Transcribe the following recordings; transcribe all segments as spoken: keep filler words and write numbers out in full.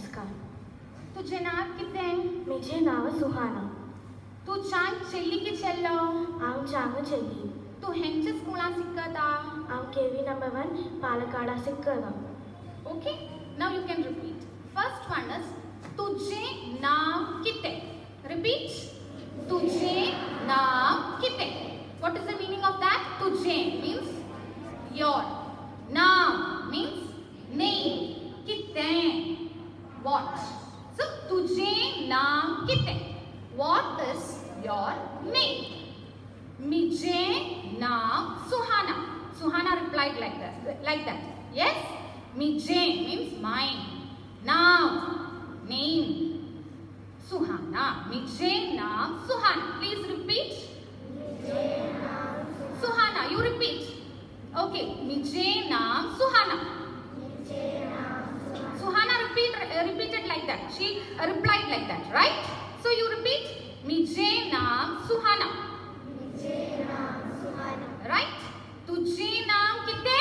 नमस्कार. तुझे नाव किती आहे? माझे नाव सुहाना. तू चांग ಚೆಲ್ಲಿ की ಚೆಲ್ಲೋ? हांव चांग ಚೆಲ್ಲಿ. तू ಹೆಂಚ स्कूला सिक्कता? हांव केवी नंबर वन पालकाडा सिक्कता. Okay, now you can repeat. First one is तुझे नाव किती? Repeat. तुझे नाव किती? What is the meaning of that? तुझे means your. Now means name. किती? What? So तुझे नाव किती? What is your name? मुझे नाम सुहाना. Suhana replied like that. Like that. Yes? मुझे means mine. नाम name. Suhana. मुझे नाम सुहाना. Please repeat. मुझे नाम सुहाना. You repeat. Okay. मुझे नाम सुहाना. मुझे नाम सुहाना. Suhana repeat repeated like that. She replied like that. Right? So you repeat. मुझे नाम सुहाना. मुझे नाम सुहाना. Right? तुझे नाम किते?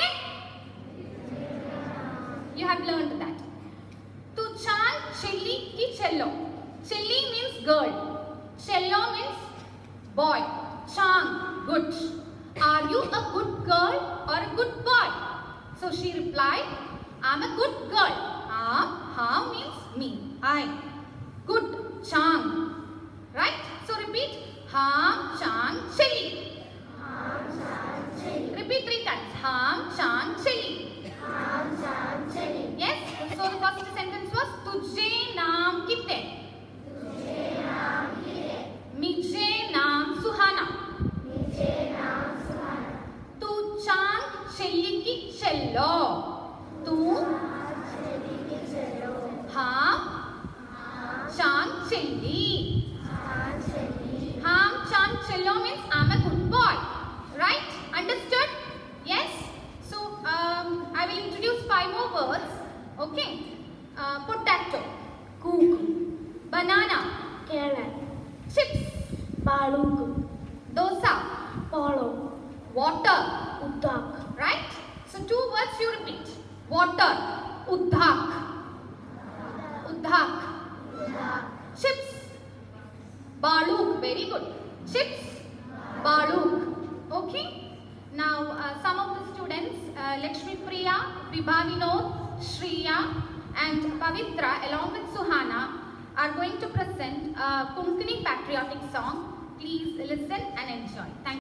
You have learned that. तू चाल ಚೆಲ್ಲಿ की ಚೆಲ್ಲೋ. ಚೆಲ್ಲಿ means girl. ಚೆಲ್ಲೋ means boy. Chang, good. Are you a good girl or a good boy? So she replied, I'm a good girl. Am, how means me. I. Good. Chang. Right? So repeat. Ham, Chang, ಚೆಲ್ಲಿ. Ham, Chang, ಚೆಲ್ಲಿ. Repeat three times. Ham, Chang, ಚೆಲ್ಲಿ. Ham, Chang, ಚೆಲ್ಲಿ. Yes? So the first sentence was तुझे नाम किते? तुझे नाम किते? मुझे नाम सुहाना. मुझे नाम सुहाना. तू चांग ಚೆಲ್ಲಿ की ಚೆಲ್ಲೋ. तू ಚೆಲ್ಲಿ की ಚೆಲ್ಲೋ. हाँ चांग ಚೆಲ್ಲಿ. Ham Chang Cello means I'm a good boy. Right? Understood? Yes? So, um, I will introduce five more words. Okay? Uh, potato. Cook. Banana. Carrot. Chips. Baluk. Dosa. Polo. Water. Uddak. Right? So, two words you repeat. Water. Uddak. Uddak. Chips. Baluk, very good. Chips, baluk. Okay. Now, uh, some of the students, uh, Lakshmi Priya, Vibha Vinod, Shriya, and Pavitra, along with Suhana, are going to present a Konkani patriotic song. Please listen and enjoy. Thank you.